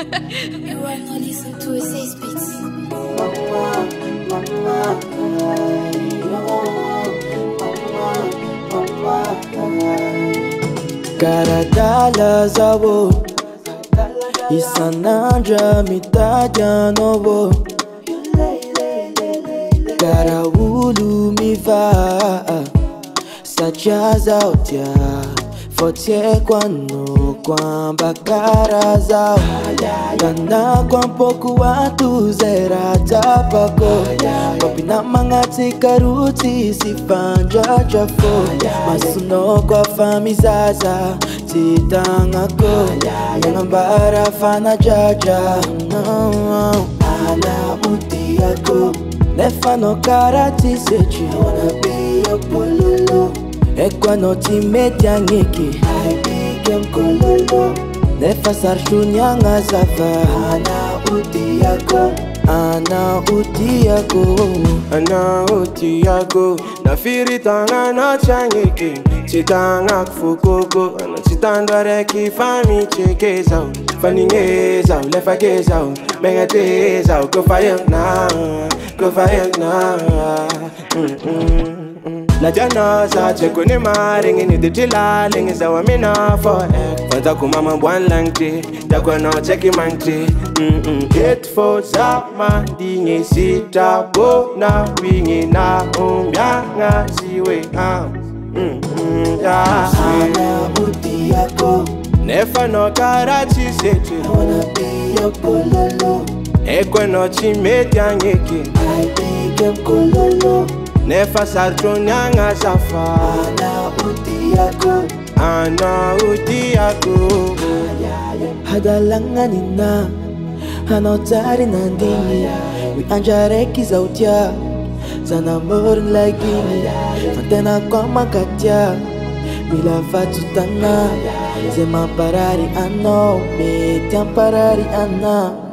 You are not listening to a safe beats. Karadala zawo Isananja mitaja nowo Karawulu miva Sachaza otia Fotie kwano kwamba karazao Kana kwa mpoku watu zera tapako Kopina mangati karuti sifanja chafo Masuno kwa famizaza titangako Ngambara fana jaja Ana uti yako Nefano karati sechi I wanna be your pololo Ekwa no timeti angiki I became kololo Nefa sarshunyanga zafa Ana uti yako Ana uti yako Ana uti yako Nafiri tanga no changiki Chitanga kufukoko Ana chitandware kifami chekeza Faningeza lefa geza Mengateza go fire now Go fire now La janosa cheko ni maringi ni ditila lingi za wamina for Fanta kumama buan langti Dakwa no cheki mangti It for sama dingi sita bo na wingi na umyanga siwe Ana uti yako Nefa no karachi sechi I wanna be your pololo Ekwe no chimeti angeki I became kololo Nefa sartonyanga safa Ana uti yako Ana uti yako Hadalanga nina Hanotari nandini We anjareki zautia Zana morin lagini Fatena kwa makatia Mila fatutana Zema parari ano Betiam parari ana